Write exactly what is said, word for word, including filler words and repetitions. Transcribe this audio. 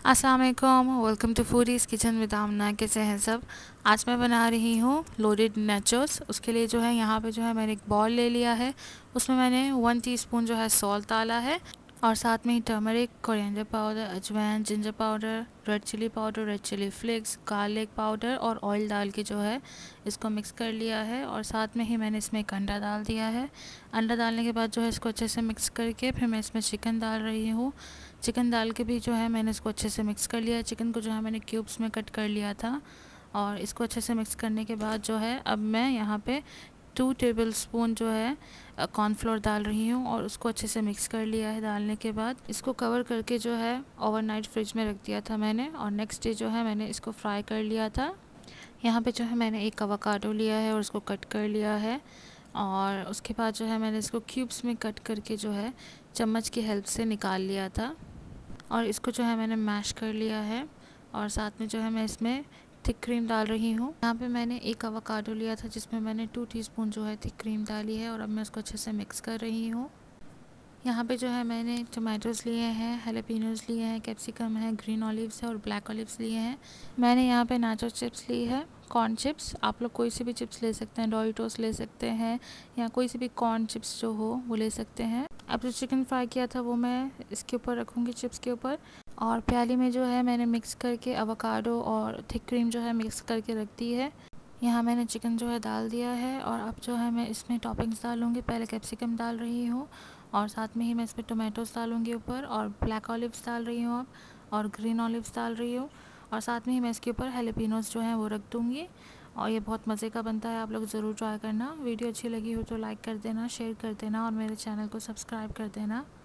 अस्सलाम वालेकुम, welcome to foodies kitchen with Aamna. कैसे हैं सब। आज मैं बना रही हूँ लोडेड नाचोस। उसके लिए जो है यहाँ पे जो है मैंने एक बॉल ले लिया है। उसमें मैंने वन टीस्पून जो है सॉल्ट डाला है और साथ में ही टर्मरिक, कोरिएंडर पाउडर, अजवाइन, ginger powder, red chili powder, red chili flakes, garlic powder और ऑयल डाल के जो है इसको मिक्स कर लिया है। और साथ में ही मैंने इसमें एक अंडा डाल दिया है। अंडा डालने के बाद जो है इसको अच्छे से मिक्स करके फिर मैं इसमें चिकन डाल रही हूँ। चिकन डाल के भी जो है मैंने इसको अच्छे से मिक्स कर लिया। चिकन को जो है मैंने क्यूब्स में कट कर लिया था और इसको अच्छे से मिक्स करने के बाद जो है अब मैं यहाँ पे टू टेबल स्पून जो है कॉर्नफ्लोर डाल रही हूँ और उसको अच्छे से मिक्स कर लिया है। डालने के बाद इसको कवर करके जो है ओवरनाइट फ्रिज में रख दिया था मैंने और नेक्स्ट डे जो है मैंने इसको फ्राई कर लिया था। यहाँ पे जो है मैंने एक अवाकाडो लिया है और उसको कट कर लिया है और उसके बाद जो है मैंने इसको क्यूब्स में कट करके जो है चम्मच की हेल्प से निकाल लिया था और इसको जो है मैंने मैश कर लिया है। और साथ में जो है मैं इसमें थिक क्रीम डाल रही हूँ। यहाँ पे मैंने एक अवाकाडो लिया था जिसमें मैंने टू टीस्पून जो है थिक क्रीम डाली है और अब मैं उसको अच्छे से मिक्स कर रही हूँ। यहाँ पे जो है मैंने टमाटोज़ लिए हैं, हैलापिनोज़ लिए हैं, कैप्सिकम है, ग्रीन ऑलिव्स है और ब्लैक ऑलिव्स लिए हैं। मैंने यहाँ पे नाचो चिप्स ली है, कॉर्न चिप्स। आप लोग कोई सी भी चिप्स ले सकते हैं, डोरिटोस ले सकते हैं या कोई सी भी कॉर्न चिप्स जो हो वो ले सकते हैं। अब जो चिकन फ्राई किया था वो मैं इसके ऊपर रखूँगी, चिप्स के ऊपर। और प्याली में जो है मैंने मिक्स करके अवाकाडो और थिक क्रीम जो है मिक्स करके रख दी है। यहाँ मैंने चिकन जो है डाल दिया है और अब जो है मैं इसमें टॉपिंग्स डालूँगी। पहले कैप्सिकम डाल रही हूँ और साथ में ही मैं इसमें टोमेटोज़ डालूँगी ऊपर और ब्लैक ऑलिव्स डाल रही हूँ अब और ग्रीन ऑलिव्स डाल रही हूँ और साथ में ही मैं इसके ऊपर हैलापिनोज़ जो है वो रख दूँगी। और ये बहुत मज़े का बनता है, आप लोग ज़रूर ट्राई करना। वीडियो अच्छी लगी हो तो लाइक कर देना, शेयर कर देना और मेरे चैनल को सब्सक्राइब कर देना।